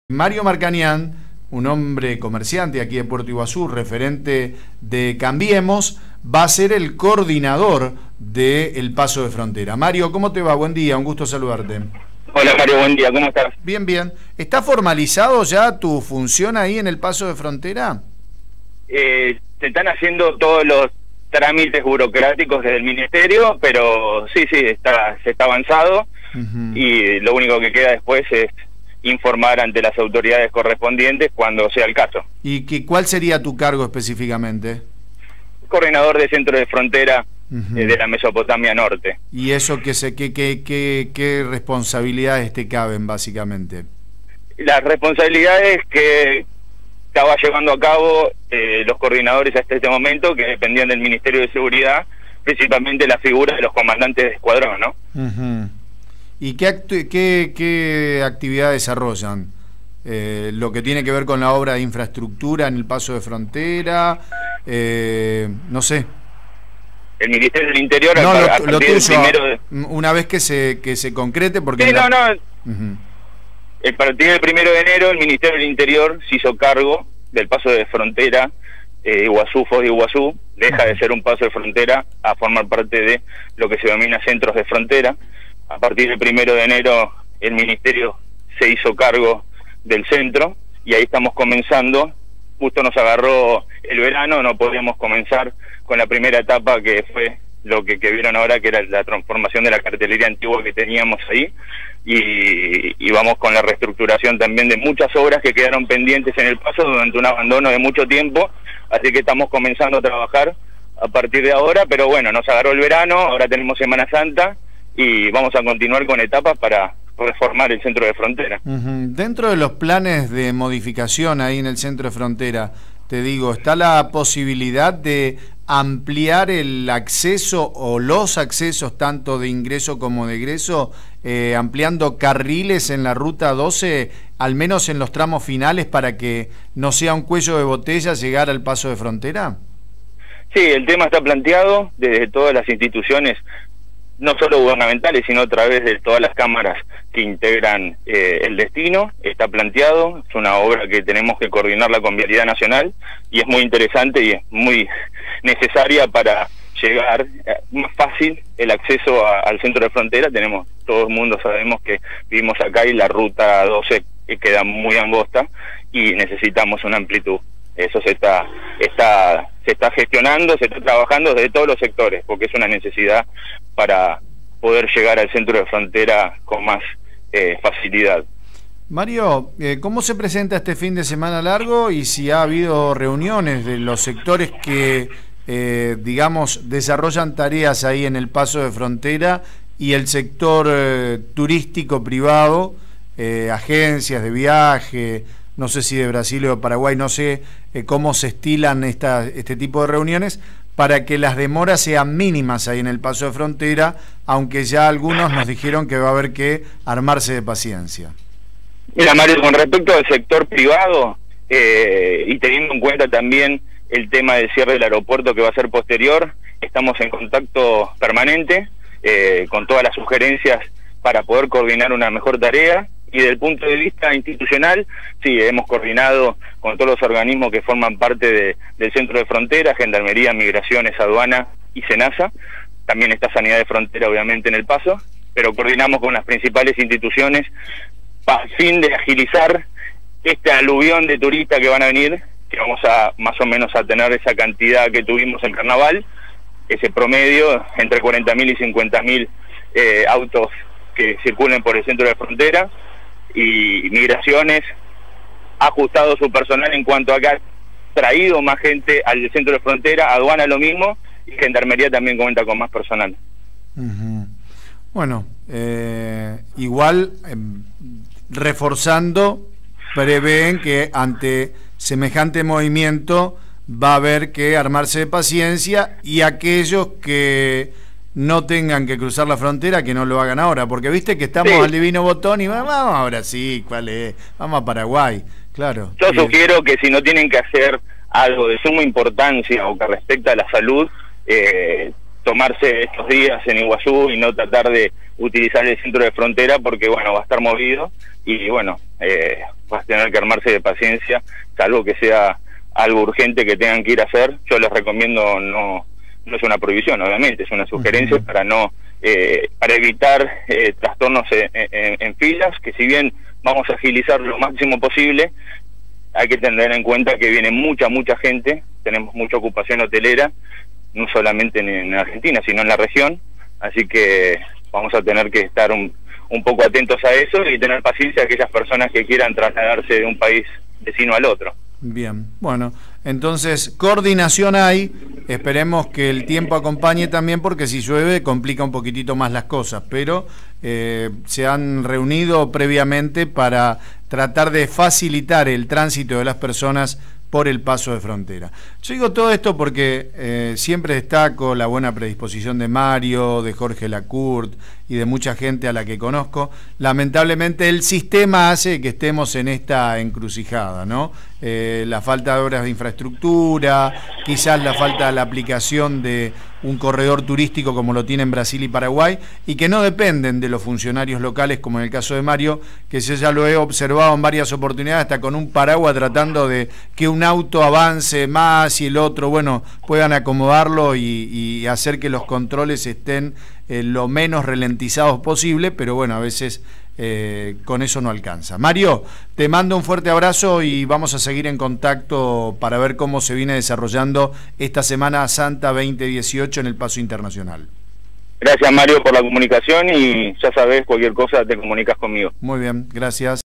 Mario Marcanián, un hombre comerciante aquí de Puerto Iguazú, referente de Cambiemos, va a ser el coordinador del Paso de Frontera. Mario, ¿cómo te va? Buen día, un gusto saludarte. Hola Mario, buen día, ¿cómo estás? Bien, bien. ¿Está formalizado ya tu función ahí en el Paso de Frontera? Se están haciendo todos los trámites burocráticos desde el Ministerio, pero sí, se está avanzado. Y lo único que queda después es informar ante las autoridades correspondientes cuando sea el caso. ¿Y cuál sería tu cargo específicamente? Coordinador de Centro de Frontera de la Mesopotamia Norte. ¿Y eso qué responsabilidades te caben básicamente? Las responsabilidades que estaba llevando a cabo los coordinadores hasta este momento, que dependían del Ministerio de Seguridad, principalmente la figura de los comandantes de escuadrón, ¿no? ¿Y qué actividad desarrollan? Lo que tiene que ver con la obra de infraestructura en el Paso de Frontera, no sé. El Ministerio del Interior, no, a partir del primero de... una vez que se concrete, porque... Sí, a partir del 1 de enero el Ministerio del Interior se hizo cargo del Paso de Frontera Iguazú, Foz de Iguazú, deja de ser un paso de frontera a formar parte de lo que se denomina centros de frontera. A partir del 1 de enero el Ministerio se hizo cargo del centro y ahí estamos comenzando. Justo nos agarró el verano, no podíamos comenzar con la primera etapa, que fue lo que vieron ahora, que era la transformación de la cartelería antigua que teníamos ahí, y vamos con la reestructuración también de muchas obras que quedaron pendientes en el paso durante un abandono de mucho tiempo, así que estamos comenzando a trabajar a partir de ahora, pero bueno, nos agarró el verano, ahora tenemos Semana Santa y vamos a continuar con etapas para reformar el centro de frontera. Dentro de los planes de modificación ahí en el centro de frontera, te digo, ¿está la posibilidad de ampliar el acceso o los accesos tanto de ingreso como de egreso, ampliando carriles en la ruta 12, al menos en los tramos finales, para que no sea un cuello de botella llegar al Paso de Frontera? Sí, el tema está planteado desde todas las instituciones, no solo gubernamentales, sino a través de todas las cámaras que integran el destino. Está planteado, es una obra que tenemos que coordinarla con Vialidad Nacional y es muy interesante y es muy necesaria para llegar más fácil el acceso al centro de frontera. Todo el mundo sabemos que vivimos acá y la ruta 12 queda muy angosta y necesitamos una amplitud. Eso se está gestionando, se está trabajando desde todos los sectores, porque es una necesidad para poder llegar al centro de frontera con más facilidad. Mario, ¿cómo se presenta este fin de semana largo y si ha habido reuniones de los sectores que, digamos, desarrollan tareas ahí en el Paso de Frontera y el sector turístico privado, agencias de viaje, no sé si de Brasil o de Paraguay, no sé cómo se estilan este tipo de reuniones para que las demoras sean mínimas ahí en el Paso de Frontera, aunque ya algunos nos dijeron que va a haber que armarse de paciencia? Mira, Mario, con respecto al sector privado, y teniendo en cuenta también el tema del cierre del aeropuerto que va a ser posterior, estamos en contacto permanente con todas las sugerencias para poder coordinar una mejor tarea. Y desde el punto de vista institucional, sí, hemos coordinado con todos los organismos que forman parte del centro de frontera, Gendarmería, Migraciones, Aduana y SENASA. También está Sanidad de Frontera, obviamente, en el Paso, pero coordinamos con las principales instituciones para fin de agilizar este aluvión de turistas que van a venir, que vamos a más o menos a tener esa cantidad que tuvimos en Carnaval, ese promedio entre 40.000 y 50.000 autos que circulen por el centro de frontera. Y Migraciones ha ajustado su personal en cuanto a que ha traído más gente al centro de frontera, Aduana lo mismo, y Gendarmería también cuenta con más personal. Bueno, igual reforzando, prevén que ante semejante movimiento va a haber que armarse de paciencia y aquellos que no tengan que cruzar la frontera, que no lo hagan ahora, porque viste que estamos al divino botón y vamos ahora sí, ¿cuál es? Vamos a Paraguay, claro. Yo sugiero que si no tienen que hacer algo de suma importancia o que respecta a la salud, tomarse estos días en Iguazú y no tratar de utilizar el centro de frontera porque, bueno, va a estar movido y, bueno, vas a tener que armarse de paciencia, salvo que sea algo urgente que tengan que ir a hacer. Yo les recomiendo, no es una prohibición, obviamente, es una sugerencia para para evitar trastornos en filas, que si bien vamos a agilizar lo máximo posible, hay que tener en cuenta que viene mucha gente, tenemos mucha ocupación hotelera, no solamente en Argentina, sino en la región, así que vamos a tener que estar un poco atentos a eso y tener paciencia a aquellas personas que quieran trasladarse de un país vecino al otro. Bien, bueno, entonces coordinación hay, esperemos que el tiempo acompañe también, porque si llueve complica un poquitito más las cosas, pero se han reunido previamente para tratar de facilitar el tránsito de las personas por el paso de frontera. Yo digo todo esto porque siempre destaco la buena predisposición de Mario, de Jorge Lacourt y de mucha gente a la que conozco. Lamentablemente el sistema hace que estemos en esta encrucijada, ¿no? La falta de obras de infraestructura, quizás la falta de la aplicación de un corredor turístico como lo tienen Brasil y Paraguay, y que no dependen de los funcionarios locales, como en el caso de Mario, que yo ya lo he observado en varias oportunidades, hasta con un paraguas tratando de que un auto avance más y el otro, bueno, puedan acomodarlo y hacer que los controles estén lo menos ralentizados posible, pero bueno, a veces con eso no alcanza. Mario, te mando un fuerte abrazo y vamos a seguir en contacto para ver cómo se viene desarrollando esta Semana Santa 2018 en el Paso Internacional. Gracias, Mario, por la comunicación y ya sabes, cualquier cosa te comunicas conmigo. Muy bien, gracias.